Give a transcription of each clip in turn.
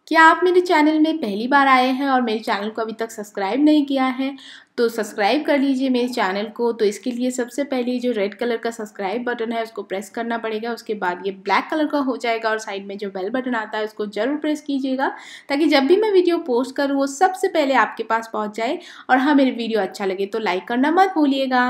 क्या आप मेरे चैनल में पहली बार आए हैं और मेरे चैनल को अभी तक सब्सक्राइब नहीं किया है तो सब्सक्राइब कर लीजिए मेरे चैनल को। तो इसके लिए सबसे पहले जो रेड कलर का सब्सक्राइब बटन है उसको प्रेस करना पड़ेगा। उसके बाद ये ब्लैक कलर का हो जाएगा और साइड में जो बेल बटन आता है उसको ज़रूर प्रेस कीजिएगा ताकि जब भी मैं वीडियो पोस्ट करूँ वो सबसे पहले आपके पास पहुँच जाए। और हाँ, मेरी वीडियो अच्छा लगे तो लाइक करना मत भूलिएगा।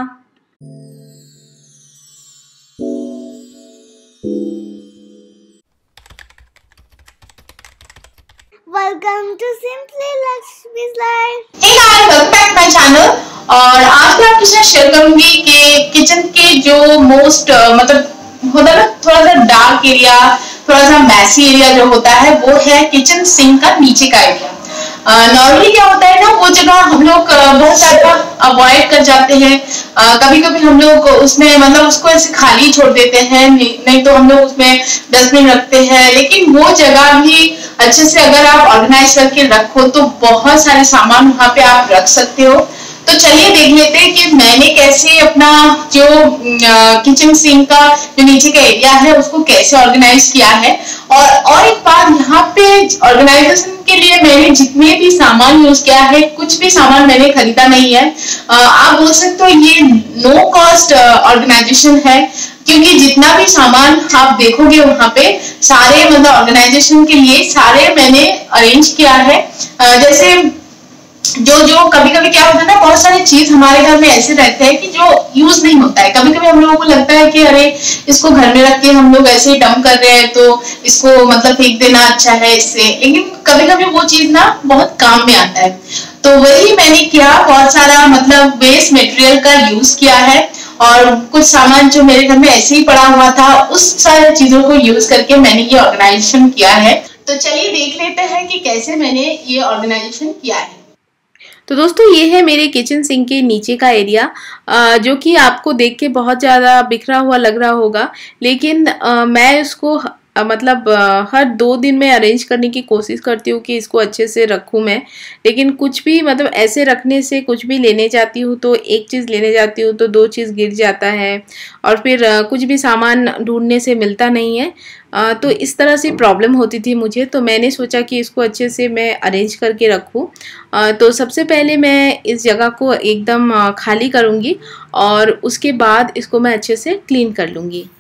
Welcome to Simply Lakshmi's Life. Hey guys, welcome back to my channel। और आज मैं आपके साथ शेयर करूंगी कि किचन के जो मोस्ट मतलब होता है ना, थोड़ा सा डार्क एरिया, थोड़ा सा मैसी एरिया जो होता है वो है किचन सिंक का नीचे का एरिया। नॉर्मली क्या होता है ना, वो जगह हम लोग बहुत ज्यादा अवॉइड कर जाते हैं। कभी कभी हम लोग उसमें मतलब उसको ऐसे खाली छोड़ देते हैं, नहीं तो हम लोग उसमें डस्टबिन रखते हैं। लेकिन वो जगह भी अच्छे से अगर आप ऑर्गेनाइज करके रखो तो बहुत सारे सामान वहां पे आप रख सकते हो। तो चलिए देख लेते हैं कि मैंने कैसे अपना जो किचन सिंक का जो नीचे का एरिया है उसको कैसे ऑर्गेनाइज किया है। और एक बात यहाँ पे, ऑर्गेनाइजेशन के लिए मैंने जितने भी सामान यूज किया है, कुछ भी सामान मैंने खरीदा नहीं है। आप बोल सकते हो ये नो कॉस्ट ऑर्गेनाइजेशन है, क्योंकि जितना भी सामान आप देखोगे वहां पे सारे मतलब ऑर्गेनाइजेशन के लिए सारे मैंने अरेंज किया है। जैसे जो कभी कभी क्या होता है ना, बहुत सारी चीज हमारे घर में ऐसे रहते हैं कि जो यूज नहीं होता है। कभी कभी हम लोगों को लगता है कि अरे इसको घर में रख के हम लोग ऐसे ही डंप कर रहे हैं तो इसको मतलब फेंक देना अच्छा है इससे, लेकिन कभी कभी वो चीज ना बहुत काम में आता है। तो वही मैंने किया, बहुत सारा मतलब वेस्ट मटेरियल का यूज किया है और कुछ सामान जो मेरे घर में ऐसे ही पड़ा हुआ था उस सारी चीजों को यूज करके मैंने ये ऑर्गेनाइजेशन किया है। तो चलिए देख लेते हैं कि कैसे मैंने ये ऑर्गेनाइजेशन किया है। तो दोस्तों, ये है मेरे किचन सिंक के नीचे का एरिया, जो कि आपको देख के बहुत ज़्यादा बिखरा हुआ लग रहा होगा, लेकिन मैं इसको मतलब हर 2 दिन में अरेंज करने की कोशिश करती हूँ कि इसको अच्छे से रखूँ मैं। लेकिन कुछ भी मतलब ऐसे रखने से, कुछ भी लेने जाती हूँ तो एक चीज़ लेने जाती हूँ तो 2 चीज़ गिर जाता है और फिर कुछ भी सामान ढूंढने से मिलता नहीं है। तो इस तरह से प्रॉब्लम होती थी मुझे, तो मैंने सोचा कि इसको अच्छे से मैं अरेंज करके रखूं। तो सबसे पहले मैं इस जगह को एकदम खाली करूंगी और उसके बाद इसको मैं अच्छे से क्लीन कर लूँगी।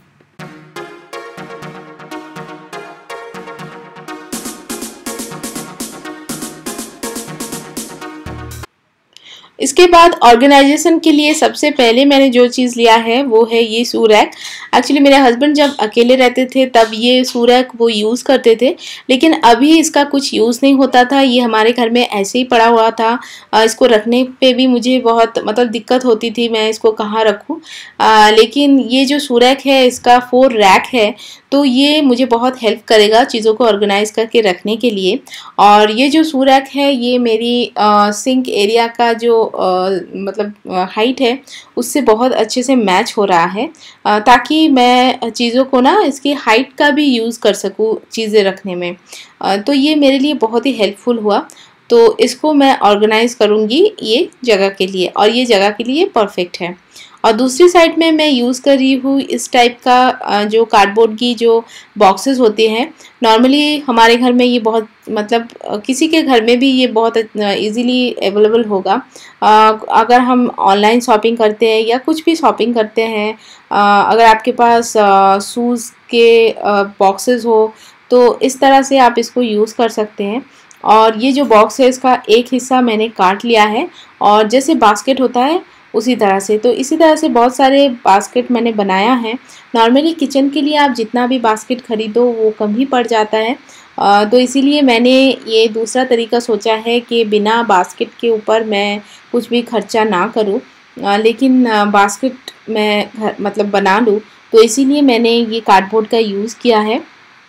इसके बाद ऑर्गेनाइजेशन के लिए सबसे पहले मैंने जो चीज़ लिया है वो है ये शू रैक। एक्चुअली मेरे हस्बैंड जब अकेले रहते थे तब ये शू रैक वो यूज़ करते थे, लेकिन अभी इसका कुछ यूज़ नहीं होता था। ये हमारे घर में ऐसे ही पड़ा हुआ था। इसको रखने पे भी मुझे बहुत मतलब दिक्कत होती थी, मैं इसको कहाँ रखूँ। लेकिन ये जो शू रैक है इसका 4 रैक है, तो ये मुझे बहुत हेल्प करेगा चीज़ों को ऑर्गेनाइज करके रखने के लिए। और ये जो शू रैक है ये मेरी सिंक एरिया का जो मतलब हाइट है उससे बहुत अच्छे से मैच हो रहा है, ताकि मैं चीज़ों को ना इसकी हाइट का भी यूज़ कर सकूँ चीज़ें रखने में। तो ये मेरे लिए बहुत ही हेल्पफुल हुआ। तो इसको मैं ऑर्गेनाइज करूँगी ये जगह के लिए, और ये जगह के लिए परफेक्ट है। और दूसरी साइड में मैं यूज़ कर रही हूँ इस टाइप का जो कार्डबोर्ड की जो बॉक्सेस होते हैं। नॉर्मली हमारे घर में ये बहुत मतलब किसी के घर में भी ये बहुत इजीली अवेलेबल होगा। अगर हम ऑनलाइन शॉपिंग करते हैं या कुछ भी शॉपिंग करते हैं, अगर आपके पास शूज़ के बॉक्सेस हो तो इस तरह से आप इसको यूज़ कर सकते हैं। और ये जो बॉक्स है इसका एक हिस्सा मैंने काट लिया है और जैसे बास्केट होता है उसी तरह से, तो इसी तरह से बहुत सारे बास्केट मैंने बनाया है। नॉर्मली किचन के लिए आप जितना भी बास्केट खरीदो वो कम ही पड़ जाता है, तो इसीलिए मैंने ये दूसरा तरीका सोचा है कि बिना बास्केट के ऊपर मैं कुछ भी खर्चा ना करूं, लेकिन बास्केट मैं मतलब बना लूं। तो इसीलिए मैंने ये कार्डबोर्ड का यूज़ किया है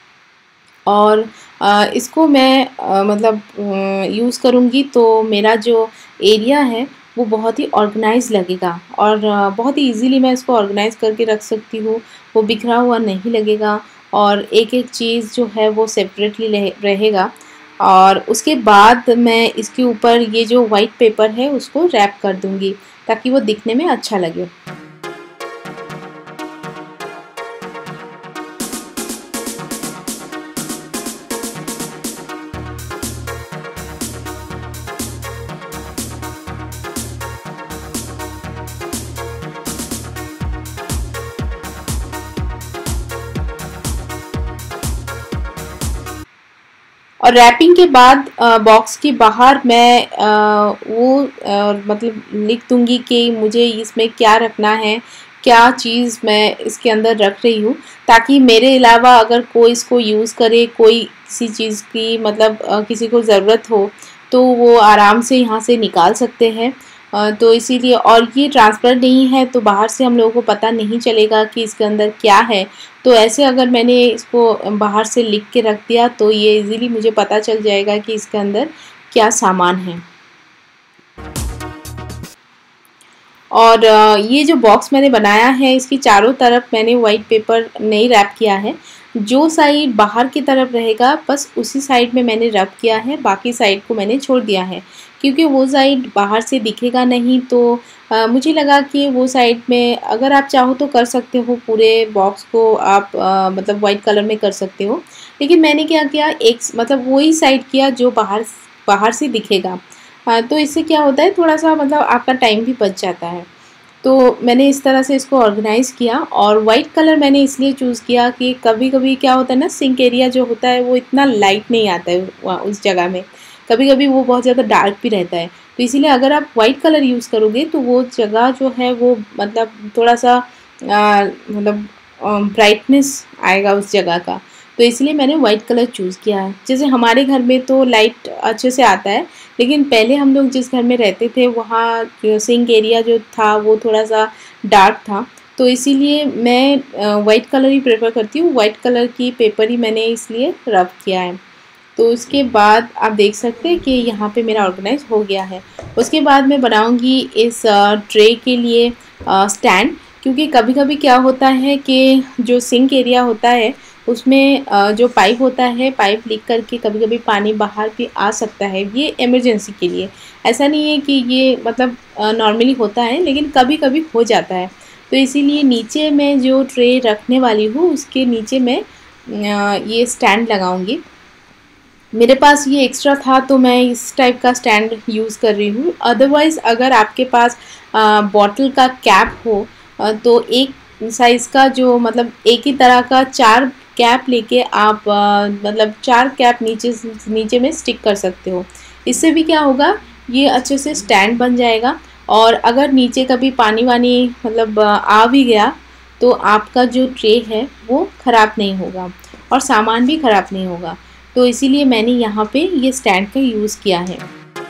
और इसको मैं मतलब यूज़ करूँगी तो मेरा जो एरिया है वो बहुत ही ऑर्गेनाइज लगेगा और बहुत ही इजीली मैं इसको ऑर्गेनाइज करके रख सकती हूँ। वो बिखरा हुआ नहीं लगेगा और एक एक चीज़ जो है वो सेपरेटली रहेगा। और उसके बाद मैं इसके ऊपर ये जो वाइट पेपर है उसको रैप कर दूँगी ताकि वो दिखने में अच्छा लगे। और रैपिंग के बाद बॉक्स के बाहर मैं मतलब लिख दूंगी कि मुझे इसमें क्या रखना है, क्या चीज़ मैं इसके अंदर रख रही हूँ, ताकि मेरे अलावा अगर कोई इसको यूज़ करे, कोई किसी चीज़ की मतलब किसी को ज़रूरत हो तो वो आराम से यहाँ से निकाल सकते हैं। तो इसीलिए, और ये ट्रांसपेरेंट नहीं है तो बाहर से हम लोगों को पता नहीं चलेगा कि इसके अंदर क्या है। तो ऐसे अगर मैंने इसको बाहर से लिख के रख दिया तो ये इजीली मुझे पता चल जाएगा कि इसके अंदर क्या सामान है। और ये जो बॉक्स मैंने बनाया है इसकी चारों तरफ मैंने वाइट पेपर नहीं रैप किया है। जो साइड बाहर की तरफ रहेगा बस उसी साइड में मैंने रैप किया है, बाकी साइड को मैंने छोड़ दिया है क्योंकि वो साइड बाहर से दिखेगा नहीं। तो मुझे लगा कि वो साइड में अगर आप चाहो तो कर सकते हो, पूरे बॉक्स को आप मतलब वाइट कलर में कर सकते हो, लेकिन मैंने क्या किया, एक मतलब वही साइड किया जो बाहर से दिखेगा। हाँ, तो इससे क्या होता है, थोड़ा सा मतलब आपका टाइम भी बच जाता है। तो मैंने इस तरह से इसको ऑर्गेनाइज़ किया। और वाइट कलर मैंने इसलिए चूज़ किया कि कभी कभी क्या होता है ना, सिंक एरिया जो होता है वो इतना लाइट नहीं आता है वहाँ उस जगह में, कभी कभी वो बहुत ज़्यादा डार्क भी रहता है। तो इसीलिए अगर आप वाइट कलर यूज़ करोगे तो वो जगह जो है वो मतलब थोड़ा सा मतलब ब्राइटनेस आएगा उस जगह का। तो इसलिए मैंने वाइट कलर चूज़ किया है। जैसे हमारे घर में तो लाइट अच्छे से आता है, लेकिन पहले हम लोग जिस घर में रहते थे वहाँ जो सिंक एरिया जो था वो थोड़ा सा डार्क था, तो इसीलिए मैं वाइट कलर ही प्रेफर करती हूँ। वाइट कलर की पेपर ही मैंने इसलिए रब किया है। तो उसके बाद आप देख सकते हैं कि यहाँ पे मेरा ऑर्गेनाइज हो गया है। उसके बाद मैं बनाऊँगी इस ट्रे के लिए स्टैंड, क्योंकि कभी कभी क्या होता है कि जो सिंक एरिया होता है उसमें जो पाइप होता है, पाइप लीक करके कभी कभी पानी बाहर भी आ सकता है। ये इमरजेंसी के लिए, ऐसा नहीं है कि ये मतलब नॉर्मली होता है, लेकिन कभी कभी हो जाता है। तो इसीलिए नीचे मैं जो ट्रे रखने वाली हूँ उसके नीचे मैं ये स्टैंड लगाऊंगी। मेरे पास ये एक्स्ट्रा था तो मैं इस टाइप का स्टैंड यूज़ कर रही हूँ। अदरवाइज़ अगर आपके पास बॉटल का कैप हो तो एक साइज़ का जो मतलब एक ही तरह का 4 कैप लेके आप मतलब 4 कैप नीचे में स्टिक कर सकते हो। इससे भी क्या होगा, ये अच्छे से स्टैंड बन जाएगा। और अगर नीचे कभी पानी वानी मतलब आ भी गया तो आपका जो ट्रे है वो ख़राब नहीं होगा और सामान भी ख़राब नहीं होगा। तो इसीलिए मैंने यहाँ पे ये स्टैंड का यूज़ किया है।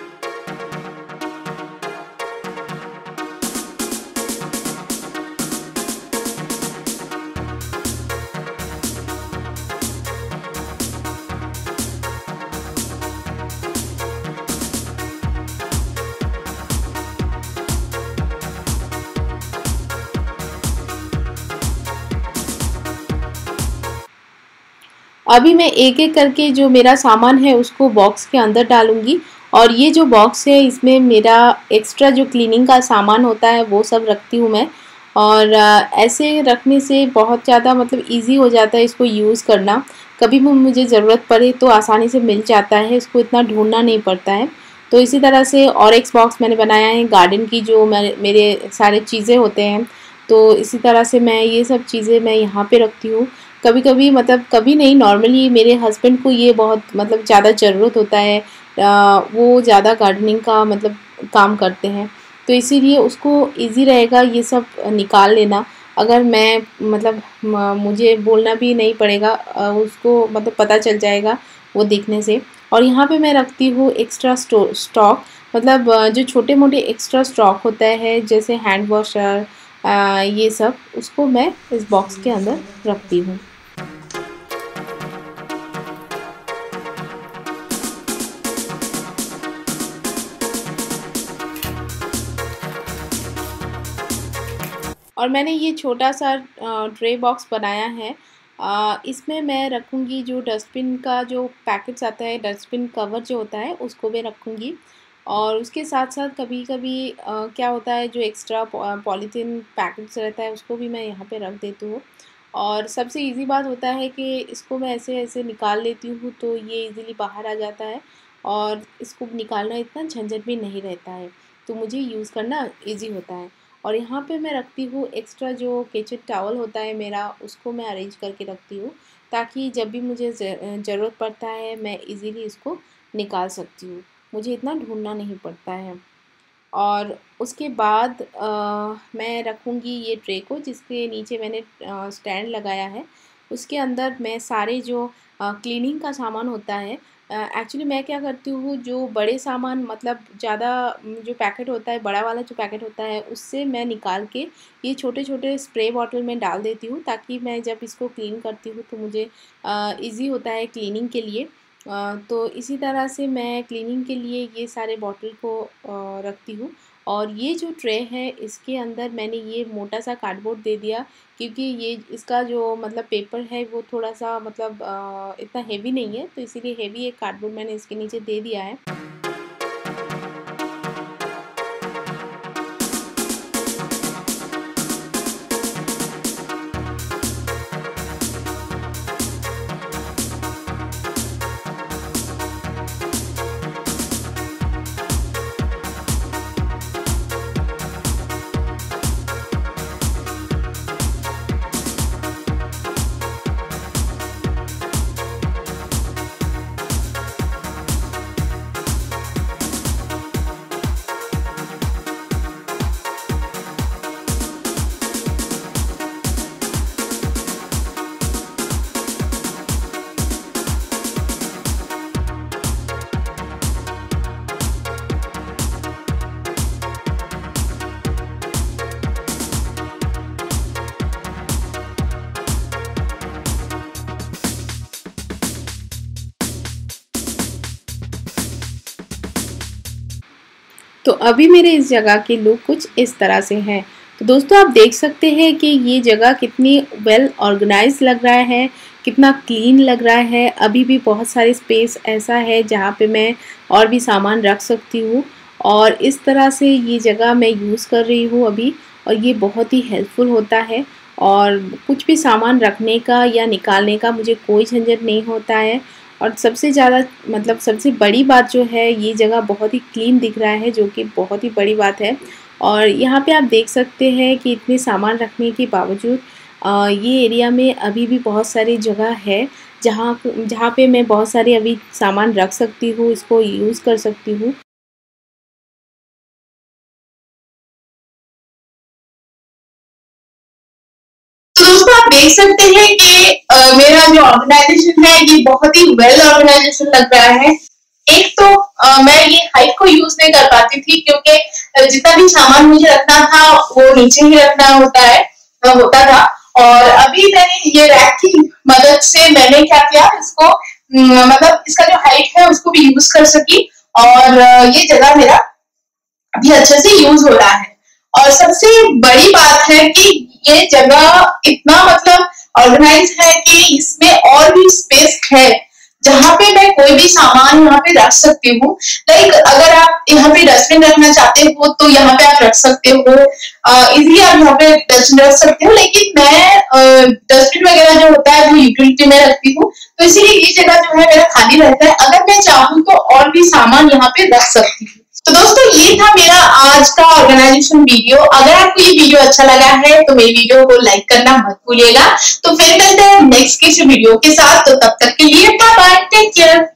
अभी मैं एक एक करके जो मेरा सामान है उसको बॉक्स के अंदर डालूंगी। और ये जो बॉक्स है इसमें मेरा एक्स्ट्रा जो क्लीनिंग का सामान होता है वो सब रखती हूँ मैं। और ऐसे रखने से बहुत ज़्यादा मतलब इजी हो जाता है इसको यूज़ करना। कभी भी मुझे ज़रूरत पड़े तो आसानी से मिल जाता है, इसको इतना ढूंढना नहीं पड़ता है। तो इसी तरह से और एक बॉक्स मैंने बनाया है गार्डन की, जो मेरे सारे चीज़ें होते हैं। तो इसी तरह से मैं ये सब चीज़ें मैं यहाँ पे रखती हूँ। कभी कभी मतलब कभी नहीं, नॉर्मली मेरे हस्बैंड को ये बहुत मतलब ज़्यादा ज़रूरत होता है। वो ज़्यादा गार्डनिंग का मतलब काम करते हैं, तो इसीलिए उसको इजी रहेगा ये सब निकाल लेना। अगर मैं मतलब मुझे बोलना भी नहीं पड़ेगा, उसको मतलब पता चल जाएगा वो देखने से। और यहाँ पे मैं रखती हूँ एक्स्ट्रा स्टॉक, मतलब जो छोटे मोटे एक्स्ट्रा स्टॉक होता है जैसे हैंड वॉशर, ये सब उसको मैं इस बॉक्स के अंदर रखती हूँ। और मैंने ये छोटा सा ट्रे बॉक्स बनाया है। इसमें मैं रखूँगी जो डस्टबिन का जो पैकेट्स आता है, डस्टबिन कवर जो होता है उसको मैं रखूँगी। और उसके साथ साथ कभी कभी क्या होता है, जो एक्स्ट्रा पॉलीथीन पैकेट्स रहता है उसको भी मैं यहाँ पे रख देती हूँ। और सबसे इजी बात होता है कि इसको मैं ऐसे ऐसे निकाल लेती हूँ तो ये इजीली बाहर आ जाता है और इसको निकालना इतना झंझट भी नहीं रहता है, तो मुझे यूज़ करना इजी होता है। और यहाँ पे मैं रखती हूँ एक्स्ट्रा जो किचन टॉवल होता है मेरा, उसको मैं अरेंज करके रखती हूँ ताकि जब भी मुझे ज़रूरत पड़ता है मैं इजीली इसको निकाल सकती हूँ, मुझे इतना ढूंढना नहीं पड़ता है। और उसके बाद मैं रखूँगी ये ट्रे को, जिसके नीचे मैंने स्टैंड लगाया है। उसके अंदर मैं सारे जो क्लीनिंग का सामान होता है, एक्चुअली मैं क्या करती हूँ, जो बड़े सामान मतलब ज़्यादा जो पैकेट होता है, बड़ा वाला जो पैकेट होता है, उससे मैं निकाल के ये छोटे छोटे स्प्रे बॉटल में डाल देती हूँ, ताकि मैं जब इसको क्लीन करती हूँ तो मुझे इजी होता है क्लीनिंग के लिए। तो इसी तरह से मैं क्लीनिंग के लिए ये सारे बॉटल को रखती हूँ। और ये जो ट्रे है इसके अंदर मैंने ये मोटा सा कार्डबोर्ड दे दिया, क्योंकि ये इसका जो मतलब पेपर है वो थोड़ा सा मतलब इतना हेवी नहीं है, तो इसीलिए हेवी एक कार्डबोर्ड मैंने इसके नीचे दे दिया है। तो अभी मेरे इस जगह के लुक कुछ इस तरह से हैं। तो दोस्तों आप देख सकते हैं कि ये जगह कितनी वेल ऑर्गेनाइज लग रहा है, कितना क्लीन लग रहा है। अभी भी बहुत सारी स्पेस ऐसा है जहाँ पे मैं और भी सामान रख सकती हूँ, और इस तरह से ये जगह मैं यूज़ कर रही हूँ अभी, और ये बहुत ही हेल्पफुल होता है। और कुछ भी सामान रखने का या निकालने का मुझे कोई झंझट नहीं होता है। और सबसे ज़्यादा मतलब सबसे बड़ी बात जो है, ये जगह बहुत ही क्लीन दिख रहा है, जो कि बहुत ही बड़ी बात है। और यहाँ पे आप देख सकते हैं कि इतने सामान रखने के बावजूद ये एरिया में अभी भी बहुत सारी जगह है जहाँ जहाँ पे मैं बहुत सारे अभी सामान रख सकती हूँ, इसको यूज़ कर सकती हूँ। तो दोस्तों आप देख सकते हैं कि मेरा जो ऑर्गेनाइजेशन है ये बहुत ही वेल ऑर्गेनाइजेशन लग रहा है। एक तो मैं ये हाइट को यूज नहीं कर पाती थी, क्योंकि जितना भी सामान मुझे रखना था वो नीचे ही रखना होता था। और अभी मैंने ये रैक की मदद से मैंने क्या किया, इसको मतलब इसका जो हाइट है उसको भी यूज कर सकी, और ये जगह मेरा अभी अच्छे से यूज हो रहा है। और सबसे बड़ी बात है कि ये जगह इतना मतलब ऑर्गेनाइज है कि इसमें और भी स्पेस है जहाँ पे मैं कोई भी सामान यहाँ पे रख सकती हूँ। लाइक अगर आप यहाँ पे डस्टबिन रखना चाहते हो तो यहाँ पे आप रख सकते हो, इजीली आप यहाँ पे डस्टबिन रख सकते हो। लेकिन मैं डस्टबिन वगैरह जो होता है वो यूटिलिटी में रखती हूँ, तो इसीलिए ये जगह जो है मेरा खाली रहता है। अगर मैं चाहूँ तो और भी सामान यहाँ पे रख सकती हूँ। तो दोस्तों ये था मेरा आज का ऑर्गेनाइजेशन वीडियो। अगर आपको ये वीडियो अच्छा लगा है तो मेरी वीडियो को लाइक करना मत भूलिएगा। तो फिर मिलते हैं नेक्स्ट किसी वीडियो के साथ, तो तब तक के लिए बाय बाय, टेक केयर।